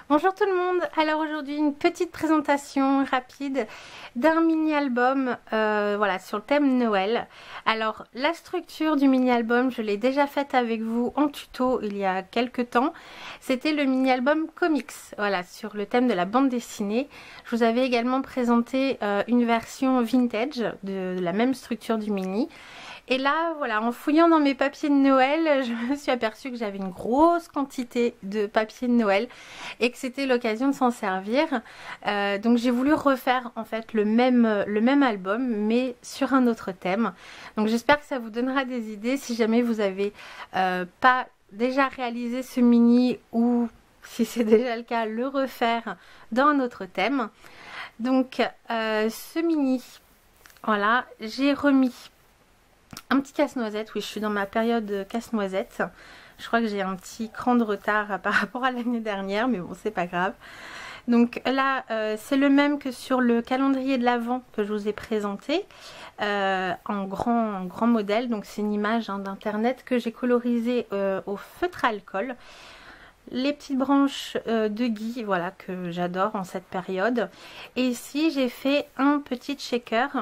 Bonjour tout le monde, alors aujourd'hui une petite présentation rapide d'un mini-album voilà, sur le thème Noël. Alors la structure du mini-album, je l'ai déjà faite avec vous en tuto il y a quelques temps. C'était le mini-album comics, voilà, sur le thème de la bande dessinée. Je vous avais également présenté une version vintage de la même structure du mini. Et là, voilà, en fouillant dans mes papiers de Noël, je me suis aperçue que j'avais une grosse quantité de papiers de Noël et que c'était l'occasion de s'en servir. Donc j'ai voulu refaire en fait le même album, mais sur un autre thème. Donc j'espère que ça vous donnera des idées si jamais vous avez pas déjà réalisé ce mini ou si c'est déjà le cas, le refaire dans un autre thème. Donc ce mini, voilà, j'ai remis un petit casse-noisette. Oui, je suis dans ma période casse-noisette. Je crois que j'ai un petit cran de retard par rapport à l'année dernière, mais bon, c'est pas grave. Donc là, c'est le même que sur le calendrier de l'Avent que je vous ai présenté en grand modèle. Donc c'est une image d'internet que j'ai colorisée au feutre à alcool. Les petites branches de gui, voilà, que j'adore en cette période. Et ici, j'ai fait un petit shaker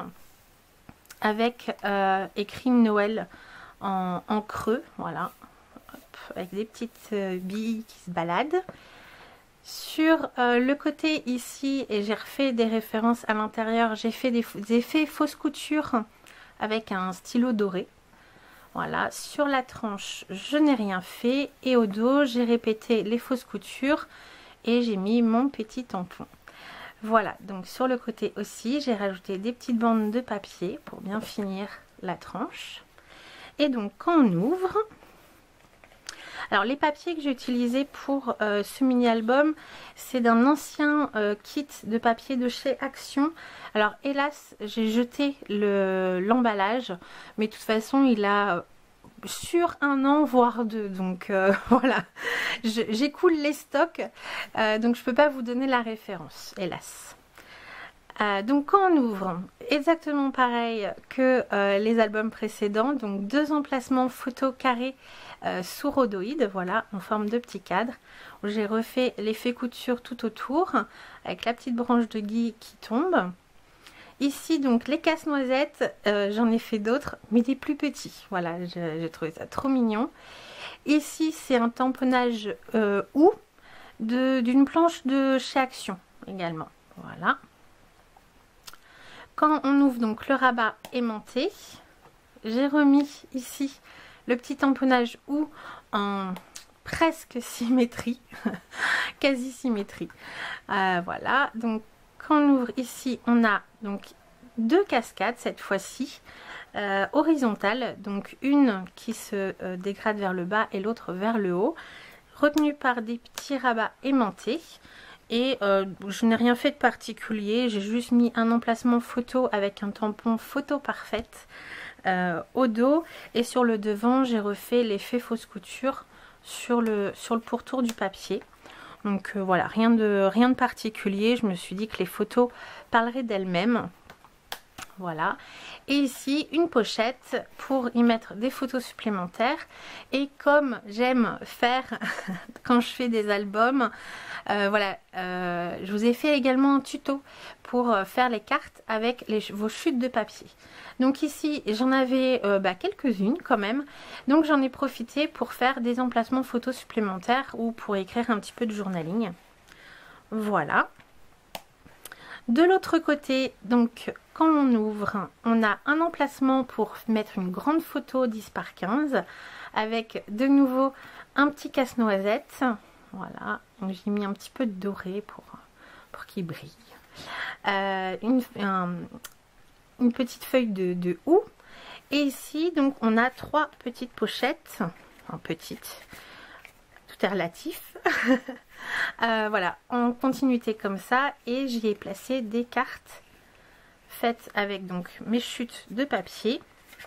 avec écrit Noël en creux, voilà. Hop, avec des petites billes qui se baladent. Sur le côté ici, et j'ai refait des références à l'intérieur, j'ai fait des effets fausse couture avec un stylo doré. Voilà, sur la tranche, je n'ai rien fait. Et au dos, j'ai répété les fausses coutures et j'ai mis mon petit tampon. Voilà, donc sur le côté aussi, j'ai rajouté des petites bandes de papier pour bien finir la tranche. Et donc, quand on ouvre... Alors, les papiers que j'ai utilisés pour ce mini-album, c'est d'un ancien kit de papier de chez Action. Alors, hélas, j'ai jeté l'emballage, mais de toute façon, il a... sur un an voire deux, donc voilà, j'écoule les stocks, donc je peux pas vous donner la référence, hélas. Donc quand on ouvre, exactement pareil que les albums précédents, donc deux emplacements photo carrés sous rhodoïde, voilà, en forme de petit cadre, où j'ai refait l'effet couture tout autour avec la petite branche de gui qui tombe. Ici, donc, les casse-noisettes, j'en ai fait d'autres, mais des plus petits. Voilà, j'ai trouvé ça trop mignon. Ici, c'est un tamponnage ou d'une planche de chez Action également. Voilà. Quand on ouvre donc le rabat aimanté, j'ai remis ici le petit tamponnage ou en presque symétrie, quasi symétrie. Voilà, donc quand on ouvre ici, on a donc deux cascades cette fois-ci horizontales, donc une qui se dégrade vers le bas et l'autre vers le haut, retenue par des petits rabats aimantés. Et je n'ai rien fait de particulier, j'ai juste mis un emplacement photo avec un tampon photo parfaite au dos, et sur le devant j'ai refait l'effet fausse couture sur le pourtour du papier. Donc voilà, rien de particulier, je me suis dit que les photos parleraient d'elles-mêmes. Voilà, et ici une pochette pour y mettre des photos supplémentaires. Et comme j'aime faire quand je fais des albums, voilà, je vous ai fait également un tuto pour faire les cartes avec vos chutes de papier. Donc ici j'en avais quelques-unes quand même, donc j'en ai profité pour faire des emplacements photos supplémentaires ou pour écrire un petit peu de journaling. Voilà. De l'autre côté, donc quand on ouvre, on a un emplacement pour mettre une grande photo 10 par 15 avec de nouveau un petit casse-noisette. Voilà, j'ai mis un petit peu de doré pour qu'il brille. Une petite feuille de houx. Et ici, donc, on a trois petites pochettes. Enfin, petites. Tout est relatif. Voilà, en continuité comme ça. Et j'y ai placé des cartes faites avec donc mes chutes de papier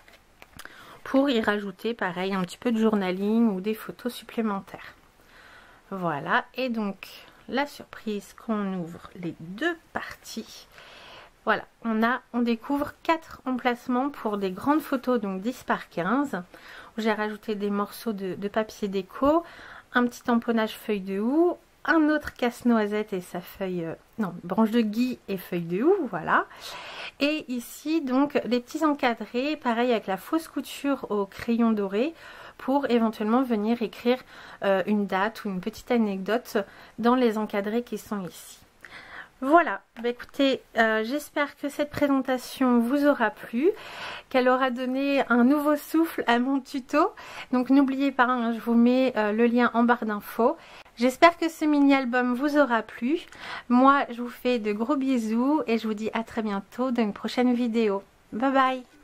pour y rajouter pareil un petit peu de journaling ou des photos supplémentaires. Voilà, et donc la surprise quand on ouvre les deux parties, voilà, on découvre 4 emplacements pour des grandes photos, donc 10 par 15, où j'ai rajouté des morceaux de papier déco, un petit tamponnage feuille de houx, un autre casse-noisette et sa feuille, non, branche de gui et feuille de houx, voilà. Et ici donc les petits encadrés, pareil avec la fausse couture au crayon doré pour éventuellement venir écrire une date ou une petite anecdote dans les encadrés qui sont ici. Voilà, bah écoutez, j'espère que cette présentation vous aura plu, qu'elle aura donné un nouveau souffle à mon tuto. Donc n'oubliez pas, hein, je vous mets le lien en barre d'infos. J'espère que ce mini-album vous aura plu. Moi, je vous fais de gros bisous et je vous dis à très bientôt dans une prochaine vidéo. Bye bye!